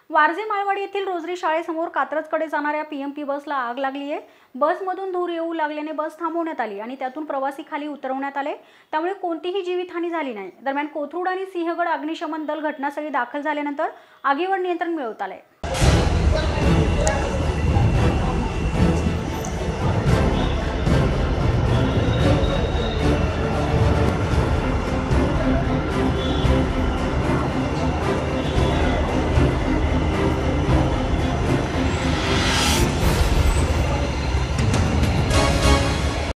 वारजे माळवाडी येथील रोजरी शाळेसमोर कात्रजकडे जाणाऱ्या पीएमपी बसला आग लागली आहे। बसमधून धूर येऊ लागल्याने बस थांबवण्यात आली आणि त्यातून प्रवासी खाली उतरवण्यात आले। त्यामुळे कोणतीही जीवितहानी झाली नाही। दरम्यान कोथरूड आणि सिंहगड अग्निशमन दल घटनास्थळी दाखल झाल्यानंतर आगीवर नियंत्रण मिळवत आले।